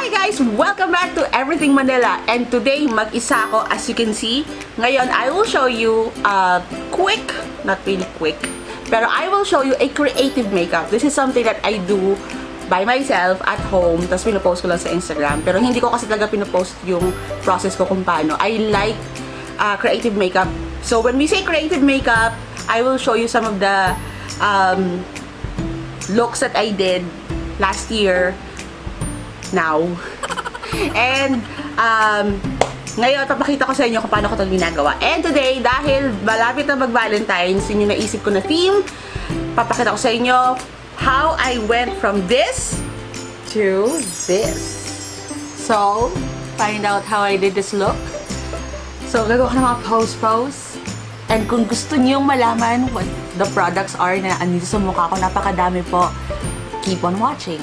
Hi guys! Welcome back to Evrythng Manila. And today, mag-isa ako. As you can see, ngayon, I will show you quick, not really quick, pero I will show you a creative makeup. This is something that I do by myself at home. Tapos pinopost ko lang sa Instagram. Pero hindi ko kasi talaga pinopost yung process ko kung paano. I like creative makeup. So when we say creative makeup, I will show you some of the looks that I did last year now. And ngayon, papakita ko sa inyo kung paano ko ito ginagawa. And today, dahil malapit na mag-Valentine's, yun yung naisip ko na theme, papakita ko sa inyo how I went from this to this. So, find out how I did this look. So, gagawa ko ng mga pose. And kung gusto niyong malaman what the products are na andito sa mukha ko, napakadami po. Keep on watching.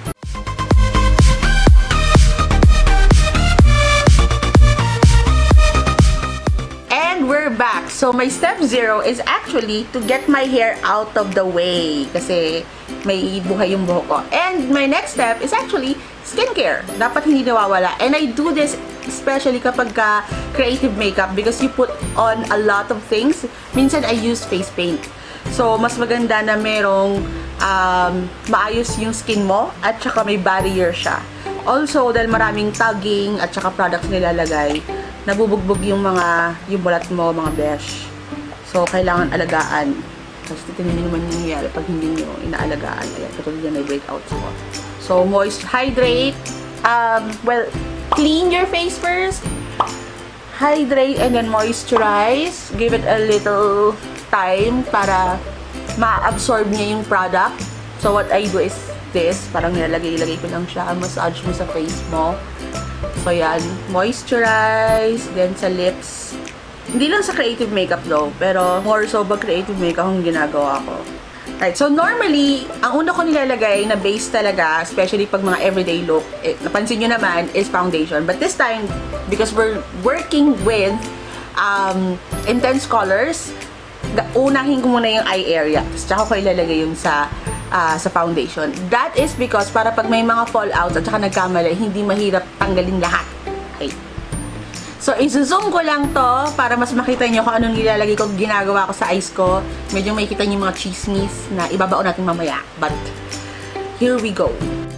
We're back. So, my step 0 is actually to get my hair out of the way. Kasi may buhay yung buhok ko. And my next step is actually skincare. Dapat hindi nawawala. And I do this especially kapag creative makeup because you put on a lot of things. Minsan, I use face paint. So, mas maganda na merong maayos yung skin mo at saka may barrier siya. Also, dahil maraming tagging at saka products nilalagay, nabubugbog yung bulat mo, mga besh. So, kailangan alagaan. Kasi titignan nyo naman yung nangyayari pag hindi nyo inaalagaan. Ayan, katulad yan, may breakouts mo. So, hydrate. Well, clean your face first. Hydrate and then moisturize. Give it a little time para ma-absorb niya yung product. So, what I do is this. Parang nilalagay-lagay ko lang siya. Massage mo sa face mo. So, yan. Moisturize. Then, sa lips. Hindi lang sa creative makeup though. Pero, more so pag creative makeup ang ginagawa ko. Right. So, normally, ang una ko nilalagay na base talaga, especially pag mga everyday look, napansin nyo naman, is foundation. But this time, because we're working with intense colors, unahin ko muna yung eye area. Tapos, tsaka ko ilalagay yung sa foundation. That is because para pag may mga fallouts at saka nagkamali, hindi mahirap tanggalin lahat. Okay. So, i-zoom ko lang to para mas makita nyo kung anong nilalagay ko, ginagawa ko sa eyes ko. Medyo makikita nyo mga chismis na ibabaon natin mamaya. But, here we go.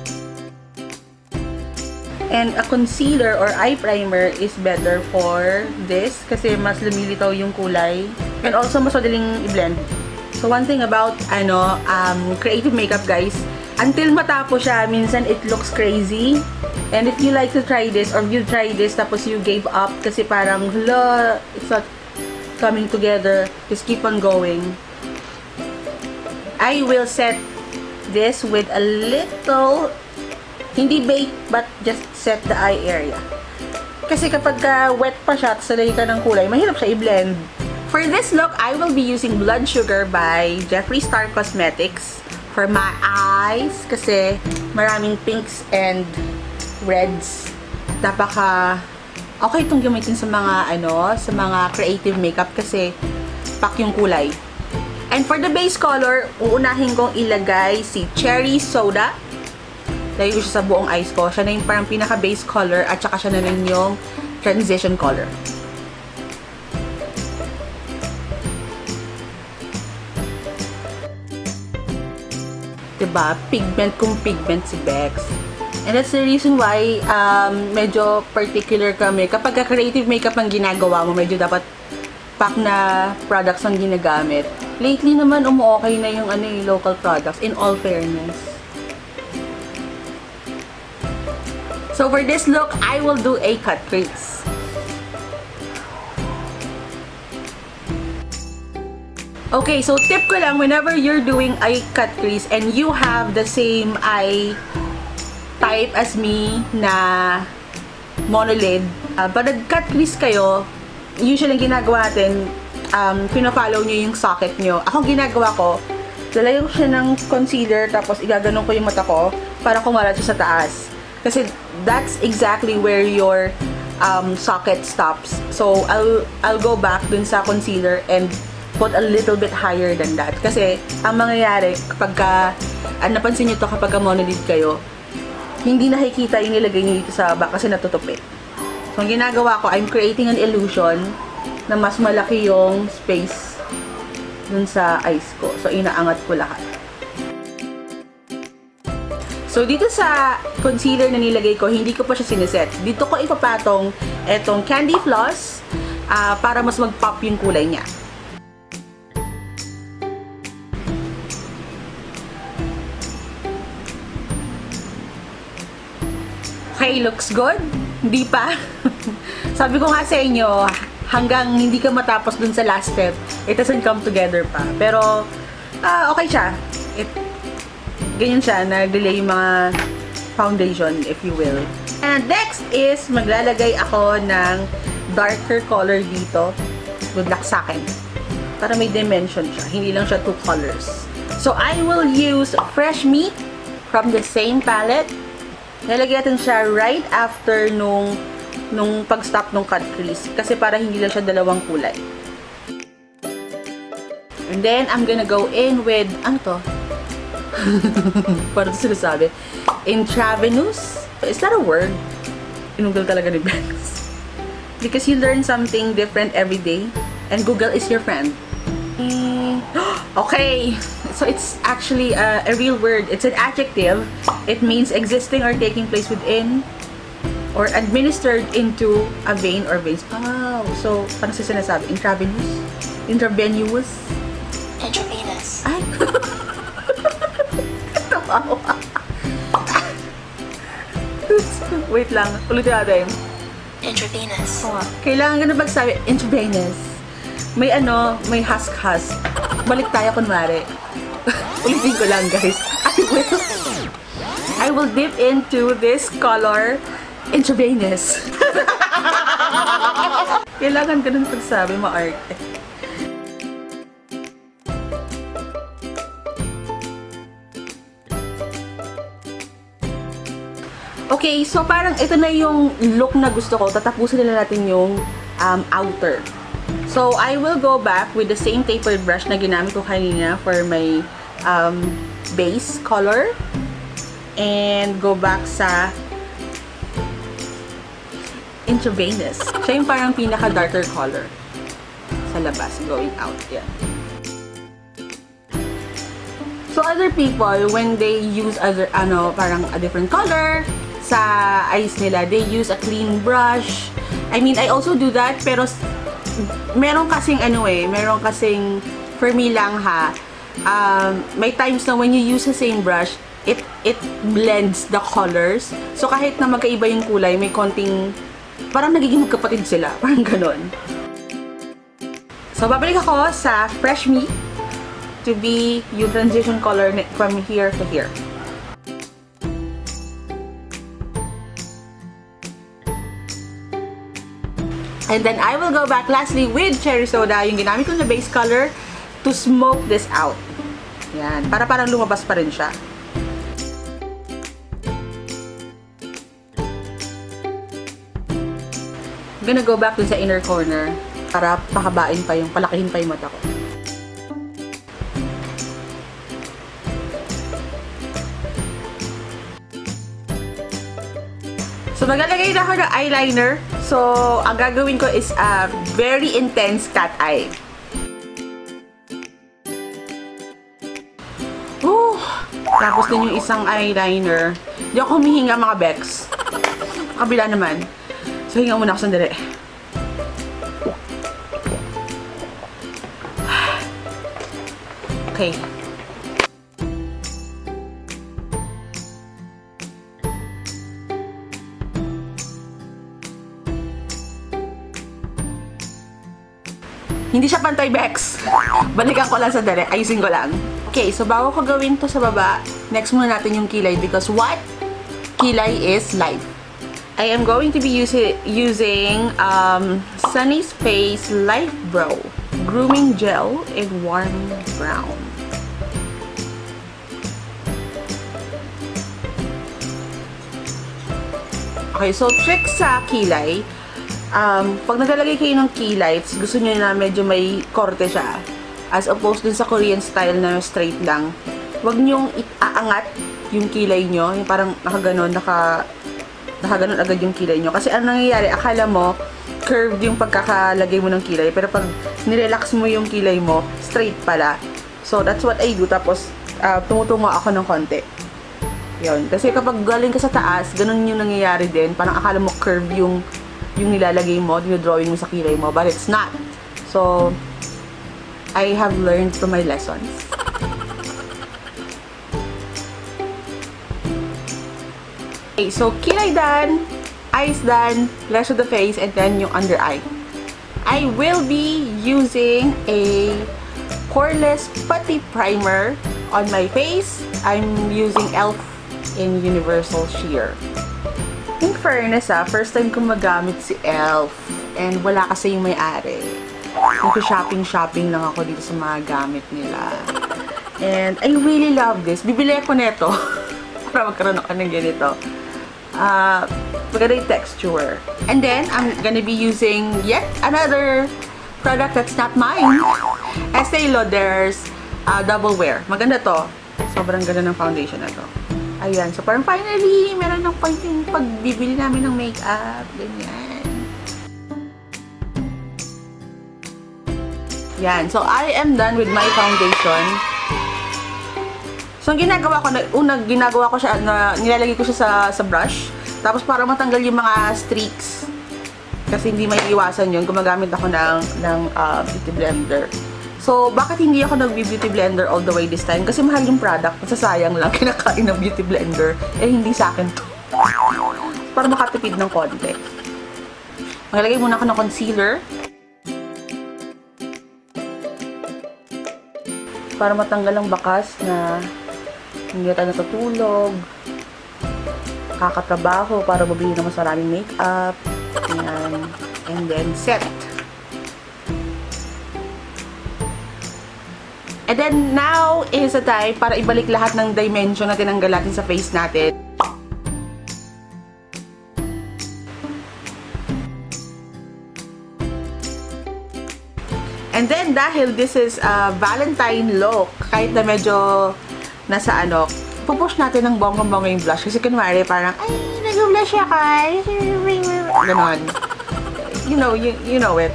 And a concealer or eye primer is better for this kasi mas lumilitaw yung kulay. And also, mas madaling i-blend. So, one thing about, creative makeup, guys, until matapos siya, minsan it looks crazy. And if you like to try this, or you try this, tapos you gave up, kasi parang, hala, it's not coming together, just keep on going. I will set this with a little, hindi bake, but just set the eye area. Kasi kapag wet pa siya, tapos salay ka ng kulay, mahirap siya i-blend. For this look, I will be using Blood Sugar by Jeffree Star Cosmetics for my eyes kasi maraming pinks and reds. Okay itong gamitin sa mga sa mga creative makeup kasi pak yung kulay. And for the base color, uunahin kong ilagay si Cherry Soda. Lagay ko siya sa buong eyes ko. Siya na yung parang pinaka base color at saka siya na rin yung transition color. Diba? Pigment kung pigment si Bex. And that's the reason why medyo particular kami. Kapag creative makeup ang ginagawa mo, medyo dapat pack na products ang ginagamit. Lately naman, okay na yung local products, in all fairness. So for this look, I will do a cut crease. Okay, so tip ko lang, whenever you're doing eye cut crease and you have the same eye type as me na monolid, pag nag-cut crease kayo, usually ang ginagawa natin, pina-follow nyo yung socket nyo. Ako ginagawa ko, lalayo ko siya ng concealer, tapos igaganon ko yung mata ko para kumalat siya sa taas. Kasi that's exactly where your socket stops. So, I'll go back dun sa concealer and put a little bit higher than that. Kasi, ang mangyayari, kapag napansin nyo to kapag monolid kayo, hindi nakikita yung nilagay niyo dito sa bag kasi natutupi. So, ang ginagawa ko, I'm creating an illusion na mas malaki yung space dun sa eyes ko. So, inaangat ko lahat. So, dito sa concealer na nilagay ko, hindi ko pa siya siniset. Dito ko ipapatong etong candy floss para mas mag-pop yung kulay niya. Okay, looks good? Hindi pa. Sabi ko nga sa inyo, hanggang hindi ka matapos dun sa last step, it doesn't come together pa. Pero, okay siya. Ganyan siya, nag-delay yung mga foundation, if you will. And next is, maglalagay ako ng darker color dito. Good luck sa akin. Para may dimension siya. Hindi lang siya two colors. So, I will use Fresh Meat from the same palette. Nalagyan natin siya right after nung pag-stop nung cut crease. Kasi para hindi lang siya dalawang kulay. And then, I'm gonna go in with, ano to? Parang sinasabi. Intravenous? Is that a word? Inugol talaga ni Bex. Because you learn something different every day. And Google is your friend. Okay. So, it's actually a real word. It's an adjective. It means existing or taking place within or administered into a vein or veins. Oh, so, parang sa sinasabi, intravenous? Intravenous? Intravenous. Ay! Tapawa. Wait lang. Ulitin natin. Intravenous. Oh, kailangan ganun magsabi, intravenous. May may husk-husk. Balik tayo kunwari. Ulitin ko lang, guys. I will dip into this color intravenous. Kailangan ganun pagsabi, ma-arte. Okay, so parang ito na yung look na gusto ko. Tatapusin nila natin yung outer. So, I will go back with the same tapered brush na ginamit ko kanina for my base color. And go back sa intravenous. Siya yung parang pinaka-darker color sa labas, going out. Yan. So, other people, when they use parang a different color sa eyes nila, they use a clean brush. I mean, I also do that, pero meron kasing meron kasing, for me lang ha, may times na when you use the same brush, it blends the colors. So, kahit na magkaiba yung kulay, may konting, parang nagiging magkapatid sila. Parang ganon. So, babalik ako sa Fresh Meat to be yung transition color from here to here. And then, I will go back lastly with Cherry Soda, yung ginamit ko na base color, to smoke this out. Yan. Para parang lumabas pa rin siya. I'm gonna go back dun sa inner corner para palakihin pa yung mata ko. So, maglalagay na ako ng eyeliner. So, ang gagawin ko is a very intense cat eye. Tapos din yung isang eyeliner. Hindi ako humihinga, mga Bex. Kabila naman. So, hinga muna ako sandali. Okay. Hindi siya pantay, Bex. Balikan ko lang sandali. Ayusin ko lang. Okay, so bago ko gawin to sa baba, next muna natin yung kilay because what? Kilay is life. I am going to be using Sunny's Face Life Brow Grooming Gel in warm brown. Okay, so trick sa kilay. Pag naglalagay kayo ng kilay, gusto nyo na medyo may korte siya. As opposed dun sa Korean style na straight lang. Huwag nyong iaangat yung kilay nyo. Yung parang nakaganon agad yung kilay nyo. Kasi ano nangyayari, akala mo, curved yung pagkakalagay mo ng kilay. Pero pag nirelax mo yung kilay mo, straight pala. So, that's what I do. Tapos, tumutungo ako ng konti. Yun. Kasi kapag galing ka sa taas, ganun yung nangyayari din. Parang akala mo curve yung nilalagay mo, dinodrawing mo sa kilay mo. But it's not. So, I have learned from my lessons. Okay, so kilay done, eyes done, rest of the face, and then yung under eye. I will be using a poreless putty primer on my face. I'm using e.l.f. in Universal Sheer. In fairness first time kong magamit si e.l.f. and wala kasi yung may-ari. Nag-shopping lang ako dito sa mga gamit nila. And I really love this. Bibili ako neto para magkaroon ako ng ganito. Maganda yung texture. And then, I'm gonna be using yet another product that's not mine. Estee Lauder's Double Wear. Maganda to. Sobrang ganda ng foundation na to. Ayan. So, parang finally, meron ng point yung pagbibili namin ng makeup. Ganyan. Yan. So, I am done with my foundation. So, ang ginagawa ko siya, nilalagay ko siya sa brush. Tapos, para matanggal yung mga streaks. Kasi hindi may iwasan yun. Gumagamit ako ng beauty blender. So, bakit hindi ako nag-beauty blender all the way this time? Kasi mahal yung product. Masasayang lang kinakain ng beauty blender. Eh, hindi sa akin to. Para makatipid ng konti. Maglagay muna ako ng concealer. Para matanggal ang bakas na hindi tayo natutulog, kakatrabaho para mabili na mas maraming makeup. Ayan. And then, set. And then, now is the time para ibalik lahat ng dimension na tinanggal natin sa face natin. And then, dahil this is a Valentine look, kahit na medyo nasa pupush natin ng bonggang-bongga yung blush. Kasi kunwari, parang, ay, nag-blush siya ka. Ganon. You know it.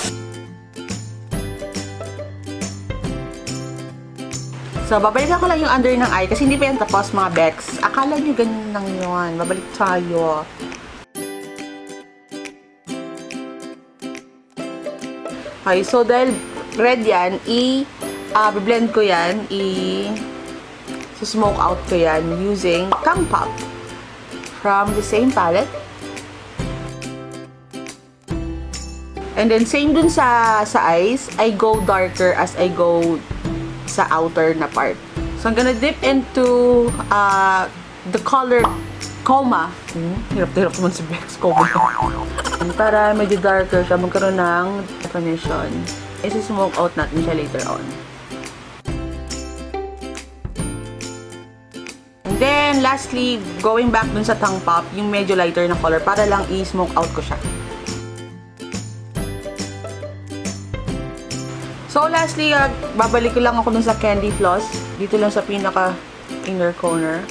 So, babalikan ko lang yung under ng eye kasi hindi pa yan tapos, mga Bex. Akala nyo ganyan lang yun. Babalik tayo. Okay, so dahil red yan, i-blend ko yan, smoke out ko yan using Tongue Pop from the same palette. And then, same dun sa eyes, I go darker as I go sa outer na part. So, I'm gonna dip into the color Coma. Hirap naman si Bex. Coma. Para medyo darker siya, magkaroon ng definition. Isi-smoke out natin siya later on. And then, lastly, going back dun sa Tongue Pop, yung medyo lighter na color, para lang i-smoke out ko siya. So, lastly, babalik ko lang ako dun sa candy floss. Dito lang sa pinaka inner corner.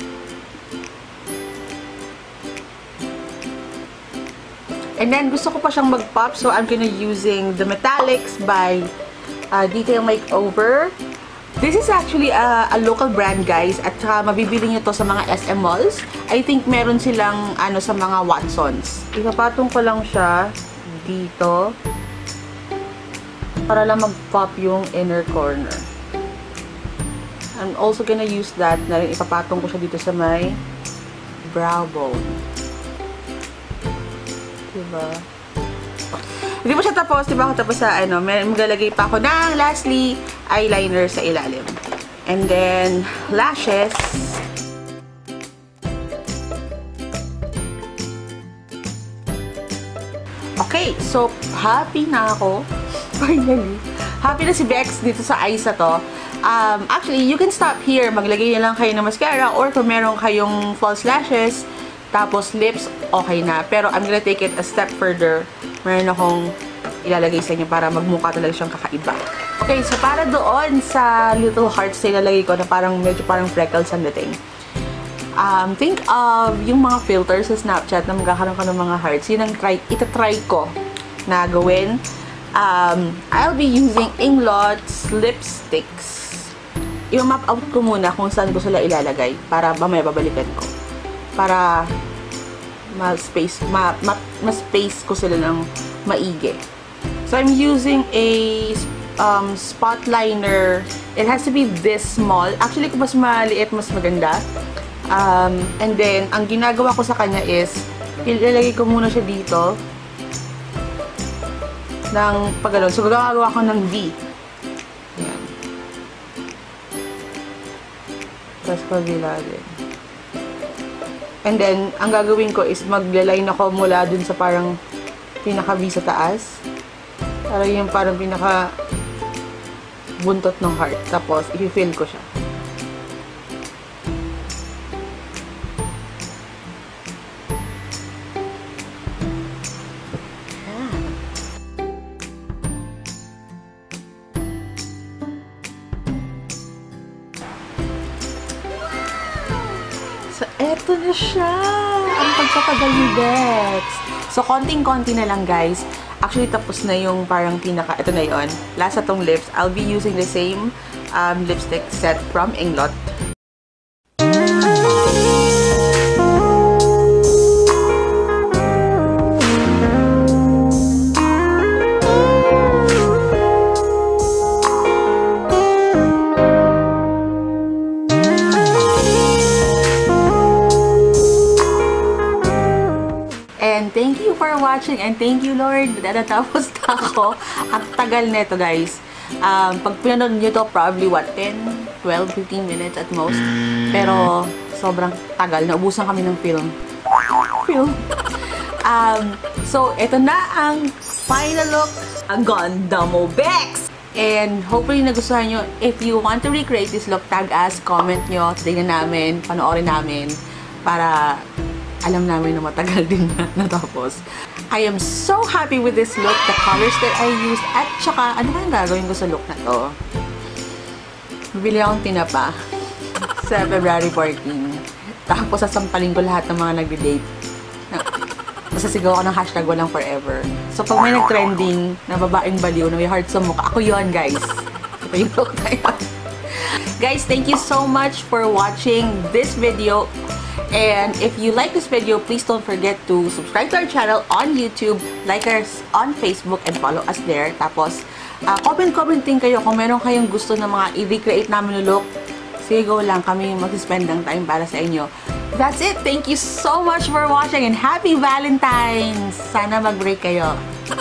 And then, gusto ko pa siyang mag-pop. So, I'm gonna using the Metallics by Detail Makeover. This is actually a local brand, guys. At saka, mabibili nyo to sa mga SM malls. I think meron silang sa mga Watsons. Ipapatong ko lang siya dito. Para lang mag-pop yung inner corner. I'm also gonna use that na rin. Ipapatong ko siya dito sa may brow bone. Diba? Hindi pa siya tapos, diba? Tapos sa maglalagay pa ako ng lastly, eyeliner sa ilalim. And then, lashes. Okay, so, happy na ako. Finally. Happy na si Bex dito sa eyes na to. Actually, you can stop here. Maglagay na lang kayo ng mascara or kung meron kayong false lashes, tapos lips, okay na. Pero I'm gonna take it a step further. Meron akong ilalagay sa inyo para magmukha talaga siyang kakaiba. Okay, so para doon sa little hearts na ilalagay ko na medyo parang freckles ang dating. think of yung mga filters sa Snapchat na magkakaroon ka ng mga hearts. Yun ang itatry ko na gawin. I'll be using Inglots lipsticks. I-map out ko muna kung saan ko sila ilalagay para mamaya babalikan ko. Para ma-space ko sila ng maigi. So, I'm using a spot liner. It has to be this small. Actually, kung mas maliit, mas maganda. And then, ang ginagawa ko sa kanya is, ilalagay ko muna siya dito ng paggalon. So, gagawa ko ng V. Ayan. Tapos pabila din. And then, ang gagawin ko is maglaline ako mula dun sa parang pinaka-V sa taas. Para yung parang pinaka buntot ng heart. Tapos, i-fill ko siya. So, eto na siya! Ang pagpapagal ni Dex. So, konting-konti na lang, guys. Actually, tapos na yung parang pinaka... Ito na yun. Last na tong lips. I'll be using the same lipstick set from Inglot. And thank you for watching and thank you, Lord. Natapos na ako. Ang tagal nito, guys. Pag pinanood nyo to, probably what, 10, 12, 15 minutes at most. Pero sobrang tagal. Naubusan kami ng film. So, ito na ang final look. Ang ganda mo, Bex! And hopefully nagustuhan nyo. If you want to recreate this look, tag us, comment nyo, tignan namin, panoorin namin, para alam namin na matagal din na natapos. I am so happy with this look, the colors that I used, at saka, ano kayang gagawin ko sa look na to? Bibili akong tinapa sa February 14. Tapos sasampalin ko lahat ng mga nagde-date. Masasigaw ako ng hashtag walang forever. So pag may nag-trending na babaeng baliw na may heart sa mukha, ako yun, guys. Ito yung look na yun. Guys, thank you so much for watching this video. And if you like this video, please don't forget to subscribe to our channel on YouTube, like us on Facebook, and follow us there. Tapos, comment din kayo kung meron kayong gusto na mga i-recreate namin na look. Sige, go lang kami mag-spend ng time para sa inyo. That's it. Thank you so much for watching and happy Valentine's! Sana mag-break kayo.